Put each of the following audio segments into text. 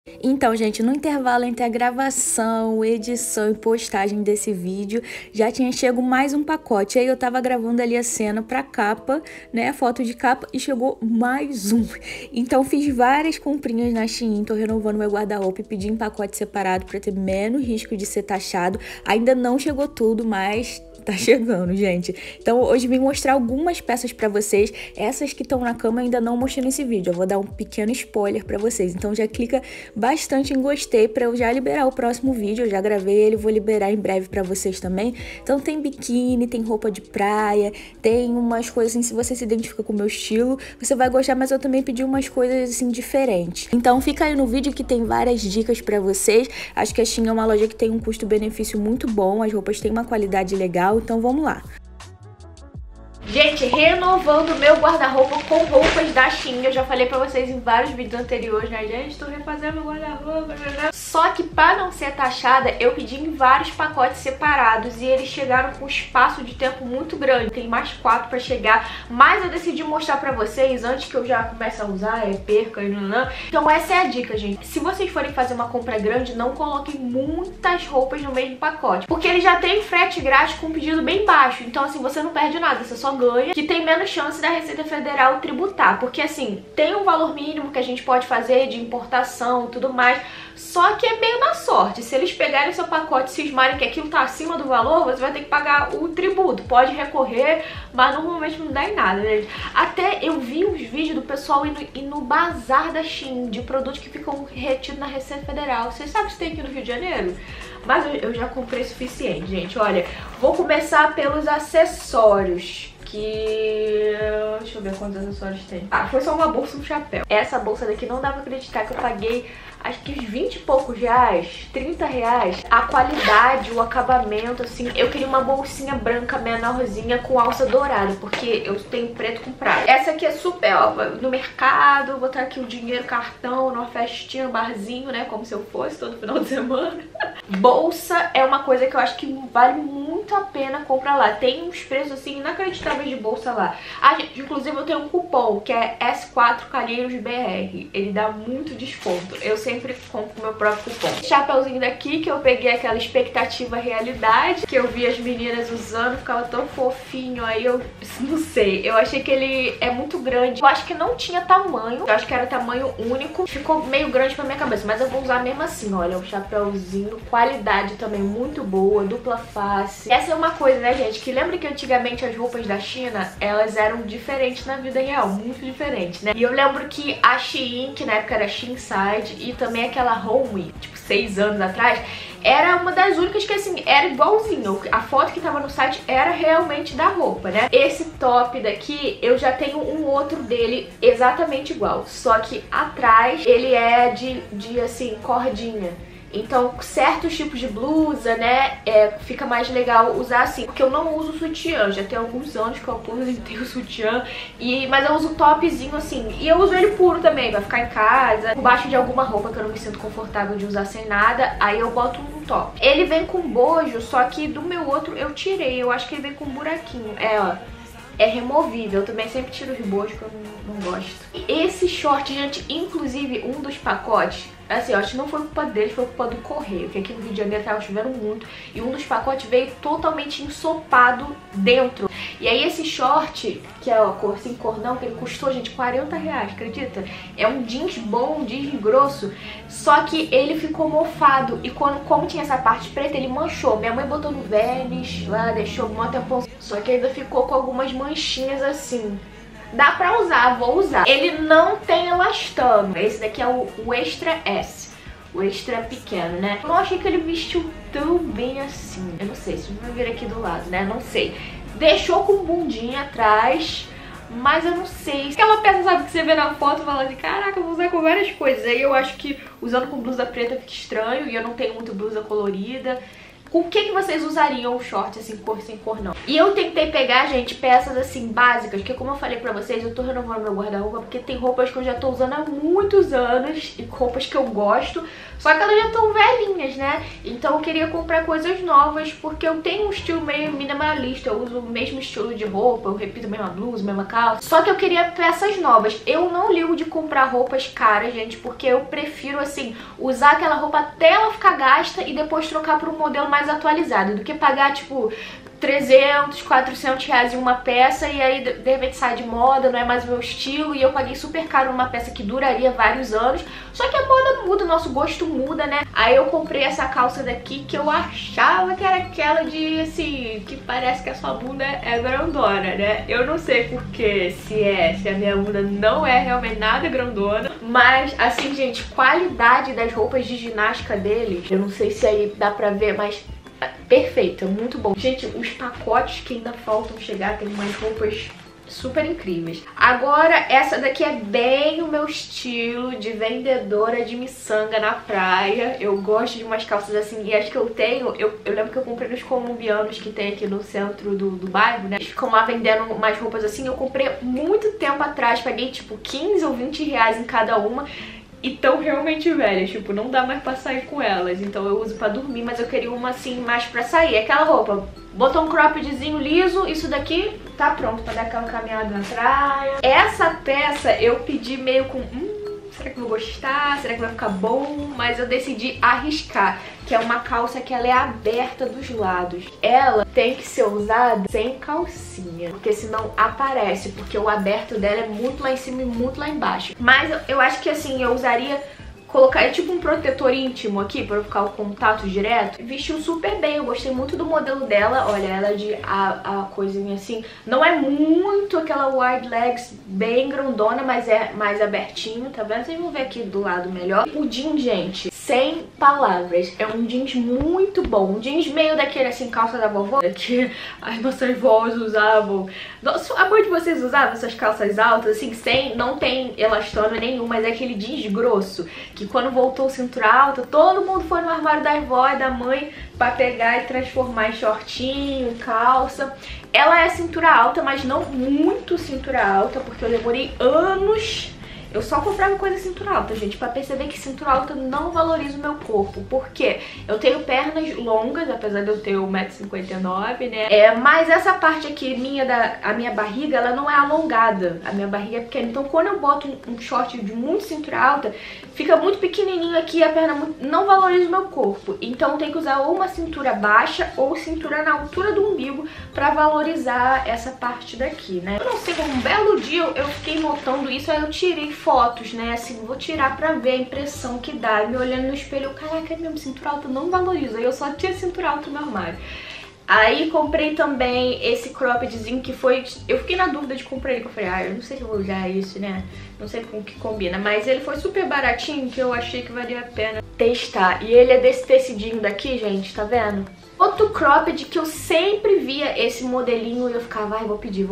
Então, gente, no intervalo entre a gravação, edição e postagem desse vídeo, já tinha chego mais um pacote. Aí eu tava gravando ali a cena pra capa, né, a foto de capa, e chegou mais um. Então fiz várias comprinhas na Shein, tô renovando meu guarda-roupa e pedi em pacote separado pra ter menos risco de ser taxado. Ainda não chegou tudo, mas tá chegando, gente. Então hoje vim mostrar algumas peças pra vocês. Essas que estão na cama eu ainda não mostrei nesse vídeo. Eu vou dar um pequeno spoiler pra vocês. Então já clica bastante em gostei pra eu já liberar o próximo vídeo. Eu já gravei ele, vou liberar em breve pra vocês também. Então tem biquíni, tem roupa de praia, tem umas coisas assim, se você se identifica com o meu estilo, você vai gostar, mas eu também pedi umas coisas assim diferentes. Então fica aí no vídeo que tem várias dicas pra vocês. Acho que a Shein é uma loja que tem um custo-benefício muito bom, as roupas têm uma qualidade legal. Então vamos lá. Gente, renovando meu guarda-roupa com roupas da Shein. Eu já falei pra vocês em vários vídeos anteriores, né? Gente, tô refazendo meu guarda-roupa. Só que pra não ser taxada, eu pedi em vários pacotes separados e eles chegaram com um espaço de tempo muito grande. Tem mais 4 pra chegar, mas eu decidi mostrar pra vocês antes que eu já comece a usar, perca e não. Então essa é a dica, gente. Se vocês forem fazer uma compra grande, não coloquem muitas roupas no mesmo pacote, porque ele já tem frete grátis com um pedido bem baixo. Então assim, você não perde nada, você só ganha, que tem menos chance da Receita Federal tributar, porque assim, tem um valor mínimo que a gente pode fazer de importação e tudo mais, só que é meio na sorte. Se eles pegarem seu pacote e cismarem que aquilo tá acima do valor, você vai ter que pagar o tributo. Pode recorrer, mas normalmente não dá em nada, né? Até eu vi uns vídeos do pessoal indo no bazar da Shein, de produtos que ficam retidos na Receita Federal. Vocês sabem se tem aqui no Rio de Janeiro? Mas eu já comprei o suficiente, gente. Olha, vou começar pelos acessórios. Deixa eu ver quantos acessórios tem. Ah, foi só uma bolsa e um chapéu. Essa bolsa daqui não dá pra acreditar que eu paguei acho que uns 20 e poucos reais, 30 reais. A qualidade, o acabamento, assim. Eu queria uma bolsinha branca menorzinha com alça dourada, porque eu tenho preto com prata. Essa aqui é super, ó, no mercado, vou botar aqui o dinheiro, cartão, numa festinha, barzinho, né, como se eu fosse todo final de semana. Bolsa é uma coisa que eu acho que vale muito a pena comprar lá. Tem uns preços, assim, inacreditáveis de bolsa lá. Ah, gente, inclusive eu tenho um cupom, que é S4 Calheiros BR. Ele dá muito desconto. Eu sempre compro meu próprio cupom. Chapeuzinho daqui, que eu peguei aquela expectativa realidade, que eu vi as meninas usando, ficava tão fofinho, aí eu não sei, eu achei que ele é muito grande. Eu acho que não tinha tamanho, eu acho que era tamanho único, ficou meio grande pra minha cabeça, mas eu vou usar mesmo assim. Olha, o chapeuzinho, qualidade também muito boa, dupla face. Essa é uma coisa, né, gente, que lembra que antigamente as roupas da China, elas eram diferentes na vida real, muito diferentes, né? E eu lembro que a Shein, que na época era Shein-Side, e também aquela Home, tipo 6 anos atrás, era uma das únicas que, assim, era igualzinho. A foto que tava no site era realmente da roupa, né? Esse top daqui, eu já tenho um outro dele exatamente igual, só que atrás ele é de assim, cordinha. Então, certos tipos de blusa, né, fica mais legal usar assim. Porque eu não uso sutiã, já tem alguns anos que eu uso inteiro sutiã. Mas eu uso topzinho assim. E eu uso ele puro também, vai ficar em casa, por baixo de alguma roupa que eu não me sinto confortável de usar sem nada. Aí eu boto um top. Ele vem com bojo, só que do meu outro eu tirei. Eu acho que ele vem com um buraquinho. Ó. É removível, eu também sempre tiro o rebojo, que eu não gosto. Esse short, gente, inclusive um dos pacotes, assim, eu acho que não foi culpa deles, foi culpa do correio, que aqui no Rio de Janeiro tava chovendo muito, e um dos pacotes veio totalmente ensopado dentro. E aí esse short, que é a cor assim, cordão, que ele custou, gente, 40 reais, acredita? É um jeans bom, um jeans grosso, só que ele ficou mofado, e como tinha essa parte preta, ele manchou. Minha mãe botou no Vênis, lá, deixou um tempão, só que ainda ficou com algumas manchinhas assim. Dá pra usar, vou usar. Ele não tem elastano. Esse daqui é o Extra S. O extra pequeno, né? Eu não achei que ele vestiu tão bem assim. Eu não sei, se vai vir aqui do lado, né? Não sei. Deixou com bundinha atrás, mas eu não sei. Aquela peça, sabe, que você vê na foto e fala assim, caraca, eu vou usar com várias coisas. Aí eu acho que usando com blusa preta fica estranho, e eu não tenho muito blusa colorida. com o que vocês usariam o short assim, cor sem cor não. E eu tentei pegar, gente, peças assim básicas, que como eu falei pra vocês, eu tô renovando meu guarda-roupa porque tem roupas que eu já tô usando há muitos anos e roupas que eu gosto, só que elas já estão velhinhas, né? Então eu queria comprar coisas novas porque eu tenho um estilo meio minimalista, eu uso o mesmo estilo de roupa, eu repito a mesma blusa, a mesma calça, só que eu queria peças novas. Eu não ligo de comprar roupas caras, gente, porque eu prefiro assim, usar aquela roupa até ela ficar gasta e depois trocar por um modelo mais atualizado, do que pagar tipo 300, 400 reais em uma peça e aí de repente sai de moda, não é mais o meu estilo, e eu paguei super caro numa peça que duraria vários anos, só que a moda muda, o nosso gosto muda, né? Aí eu comprei essa calça daqui que eu achava que era aquela de, assim, que parece que a sua bunda é grandona, né? Eu não sei porque, se a minha bunda não é realmente nada grandona, mas, assim, gente, qualidade das roupas de ginástica deles, eu não sei se aí dá pra ver, mas perfeito, muito bom. Gente, os pacotes que ainda faltam chegar, tem umas roupas super incríveis. Agora, essa daqui é bem o meu estilo de vendedora de miçanga na praia. Eu gosto de umas calças assim, e as que eu tenho, eu lembro que eu comprei nos colombianos que tem aqui no centro do bairro, né? Eles ficam lá vendendo umas roupas assim, eu comprei muito tempo atrás, paguei tipo 15 ou 20 reais em cada uma. E tão realmente velhas, tipo, não dá mais pra sair com elas. Então eu uso pra dormir, mas eu queria uma assim mais pra sair. Aquela roupa, botou um croppedzinho liso, isso daqui tá pronto pra dar aquela caminhada na praia. Essa peça eu pedi meio com... será que eu vou gostar? Será que vai ficar bom? Mas eu decidi arriscar, que é uma calça que ela é aberta dos lados. Ela tem que ser usada sem calcinha, porque senão aparece, porque o aberto dela é muito lá em cima e muito lá embaixo. Mas eu acho que assim, eu usaria... colocar tipo um protetor íntimo aqui pra ficar o contato direto. Vestiu super bem, eu gostei muito do modelo dela. Olha, ela é de a coisinha assim. Não é muito aquela wide legs bem grandona, mas é mais abertinho, tá vendo? Vocês vão ver aqui do lado melhor. O jeans, gente, sem palavras. É um jeans muito bom. Um jeans meio daquele assim, calça da vovó, que as nossas vós usavam. Nossa, a mãe de vocês usavam essas calças altas, assim, não tem elastano nenhum, mas é aquele jeans grosso, que quando voltou cintura alta, todo mundo foi no armário da avó e da mãe pra pegar e transformar em shortinho, calça. Ela é cintura alta, mas não muito cintura alta, porque eu demorei anos. Eu só comprava coisa cintura alta, gente, pra perceber que cintura alta não valoriza o meu corpo. Por quê? Eu tenho pernas longas, apesar de eu ter 1,59 m, né? Mas essa parte aqui, a minha barriga, ela não é alongada. A minha barriga é pequena. Então, quando eu boto um short de muito cintura alta, fica muito pequenininho aqui, a perna não valoriza o meu corpo. Então, tem que usar ou uma cintura baixa ou cintura na altura do umbigo pra valorizar essa parte daqui, né? Eu não sei, um belo dia eu fiquei notando isso, aí eu tirei fotos, né, assim, vou tirar pra ver a impressão que dá. E me olhando no espelho, caraca, mesmo, cintura alta não valoriza. Eu só tinha cintura alta no armário. Aí comprei também esse croppedzinho que foi... Eu fiquei na dúvida de comprar ele, que eu falei, eu não sei se eu vou usar isso, né? Não sei com o que combina, mas ele foi super baratinho, que eu achei que valia a pena testar. E ele é desse tecidinho daqui, gente, tá vendo? Outro cropped que eu sempre via esse modelinho e eu ficava, vou pedir.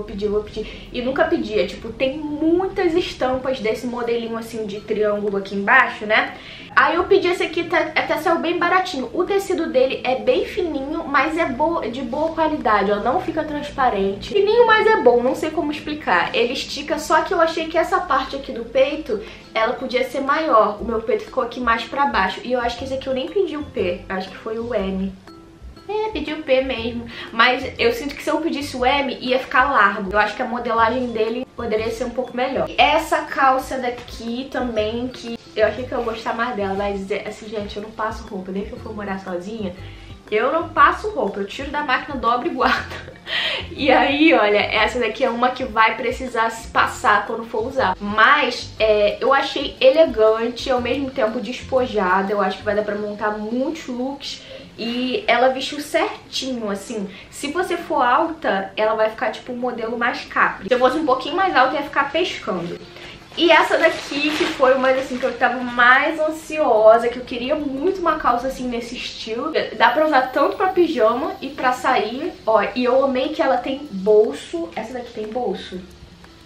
E nunca pedia. Tipo, tem muitas estampas desse modelinho assim de triângulo aqui embaixo, né? Aí eu pedi esse aqui, até saiu bem baratinho. O tecido dele é bem fininho, mas é de boa qualidade, ó. Não fica transparente. Fininho, mas é bom, não sei como explicar. Ele estica, só que eu achei que essa parte aqui do peito, ela podia ser maior. O meu peito ficou aqui mais pra baixo. E eu acho que esse aqui eu nem pedi o P, acho que foi o M. Pedi o P mesmo. Mas eu sinto que se eu pedisse o M, ia ficar largo. Eu acho que a modelagem dele poderia ser um pouco melhor. Essa calça daqui também, que eu achei que eu ia gostar mais dela. Mas, assim, gente, eu não passo roupa. Nem que eu for morar sozinha, eu não passo roupa. Eu tiro da máquina, dobro e guardo. E aí, olha, essa daqui é uma que vai precisar se passar quando for usar. Mas eu achei elegante, ao mesmo tempo despojada. Eu acho que vai dar pra montar muitos looks. E ela vestiu certinho, assim. Se você for alta, ela vai ficar tipo um modelo mais capri. Se eu fosse um pouquinho mais alta, ia ficar pescando. E essa daqui, que foi uma assim que eu tava mais ansiosa, que eu queria muito uma calça assim nesse estilo. Dá pra usar tanto pra pijama e pra sair, ó. E eu amei que ela tem bolso. Essa daqui tem bolso?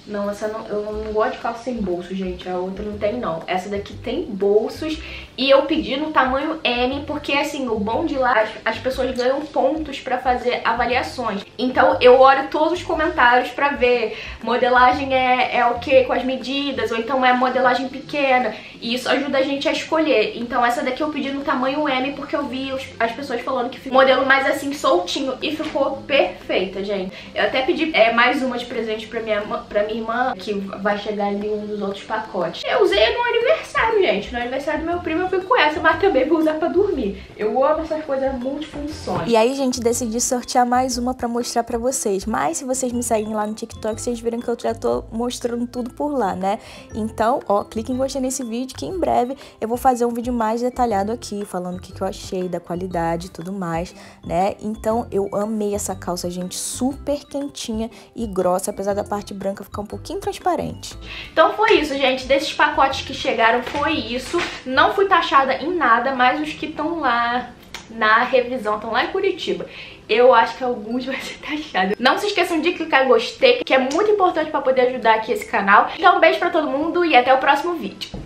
Não, essa não, eu não gosto de calça sem bolso, gente. A outra não tem, não. Essa daqui tem bolsos e eu pedi no tamanho M, porque, assim, o bom de lá, as pessoas ganham pontos pra fazer avaliações. Então, eu olho todos os comentários pra ver modelagem é ok com as medidas, ou então é modelagem pequena. E isso ajuda a gente a escolher. Então, essa daqui eu pedi no tamanho M, porque eu vi as pessoas falando que ficou modelo mais, assim, soltinho. E ficou perfeita, gente. Eu até pedi mais uma de presente pra minha irmã, que vai chegar ali um dos outros pacotes. Eu usei no aniversário, gente. No aniversário do meu primo eu fui com essa, mas também vou usar pra dormir. Eu amo essas coisas multifunções. E aí, gente, decidi sortear mais uma pra mostrar pra vocês. Mas se vocês me seguem lá no TikTok, vocês viram que eu já tô mostrando tudo por lá, né? Então, ó, clique em gostei nesse vídeo, que em breve eu vou fazer um vídeo mais detalhado aqui, falando o que eu achei, da qualidade e tudo mais, né? Então, eu amei essa calça, gente, super quentinha e grossa, apesar da parte branca ficar um pouquinho transparente. Então foi isso, gente. Desses pacotes que chegaram foi isso. Não fui taxada em nada, mas os que estão lá na revisão, estão lá em Curitiba, eu acho que alguns vai ser taxado. Não se esqueçam de clicar em gostei, que é muito importante para poder ajudar aqui esse canal. Então um beijo pra todo mundo e até o próximo vídeo.